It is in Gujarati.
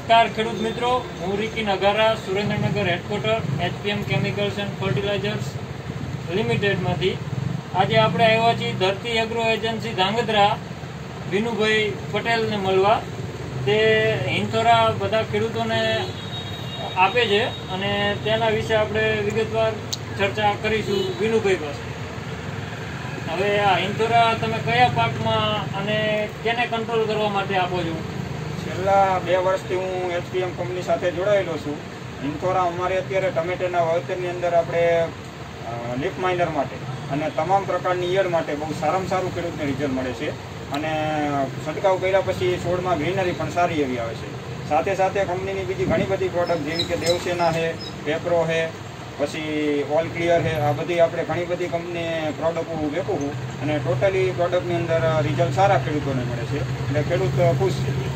નમસ્કાર ખેડૂત મિત્રો, હું Ricky Nagara, Surendranagar headquarter HPM chemicals and fertilisers લિમિટેડમાંથી આજે આપણે આવ્યા છીએ ધરતી એગ્રો એજન્સી ધાંગધ્રા વિનુભાઈ પટેલને મળવા. તે હિંથોરા બધા ખેડૂતોને આપે છે અને તેના વિશે આપણે વિગતવાર ચર્ચા કરીશું વિનુભાઈ પાસે. હવે આ હિંથોરા તમે કયા પાકમાં અને કેને કંટ્રોલ કરવા માટે આપો છો? છેલ્લા 2 વર્ષથી હું એચપીએમ કંપની સાથે જોડાયેલો છું. હિંથોરા અમારે અત્યારે ટમેટાના વાવેતરની અંદર આપણે લીફ માઇનર માટે અને તમામ પ્રકારની ઈયળ માટે બહુ સારામાં સારું ખેડૂતને રિઝલ્ટ મળે છે અને છંટકાવ કર્યા પછી છોડમાં ગ્રીનરી પણ સારી એવી આવે છે. સાથે સાથે કંપનીની બીજી ઘણી બધી પ્રોડક્ટ જેવી કે દેવસેના છે, પેપ્રો છે, પછી ઓલ ક્લિયર છે, આ બધી આપણે ઘણી બધી કંપની પ્રોડક્ટ વેચું છું અને ટોટલી પ્રોડક્ટની અંદર રિઝલ્ટ સારા ખેડૂતોને મળે છે એટલે ખેડૂત ખુશ છે.